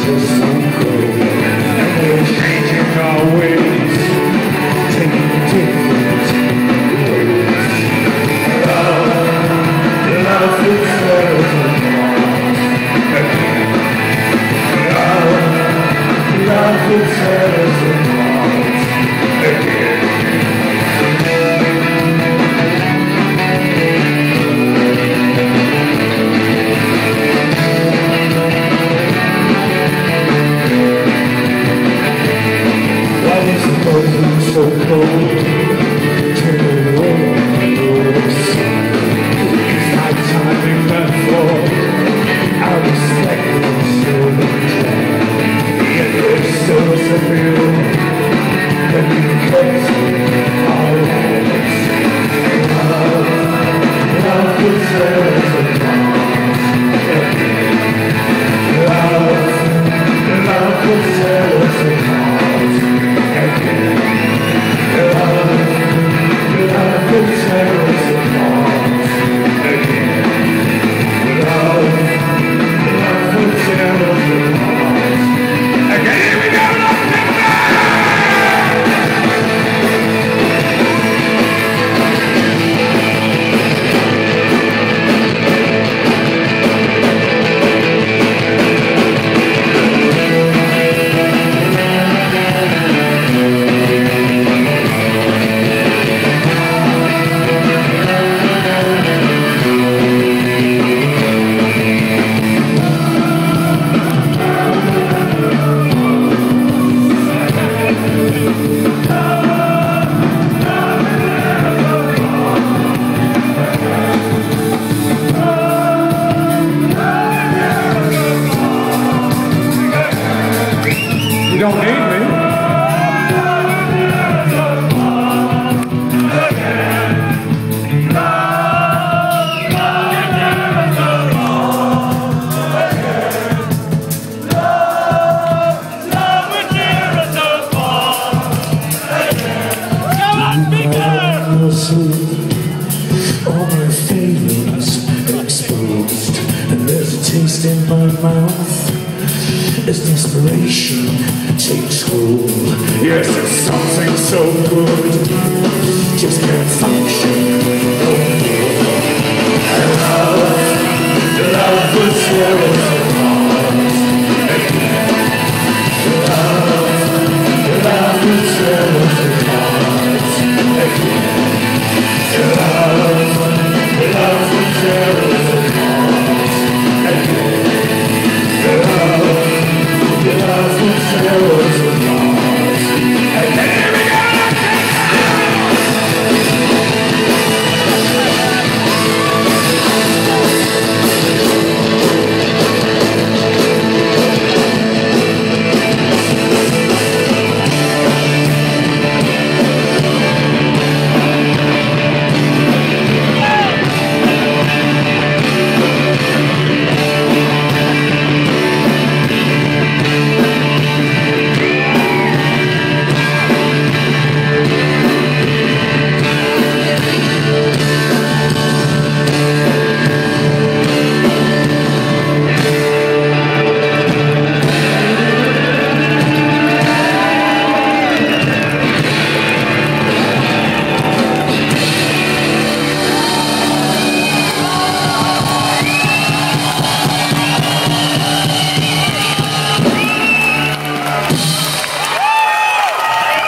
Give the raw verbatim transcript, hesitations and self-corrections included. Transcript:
was so cold, and we're changing our ways, taking different ways. Love, love will tear us apart again. Love, love will tear us apart again. So cold, turn away your sun. It's night time in that floor. I respect it so much. Yet there's so much of you when you cut our lives. Love, love will tear us apart again. Love, love will tear us apart again. Love will tear us apart again. Love, love will tear us apart again. Here we go, love, you don't need me. All my feelings exposed, and there's a taste in my mouth as desperation takes hold. Yes, it's something so good, just can't function. Love, love will tear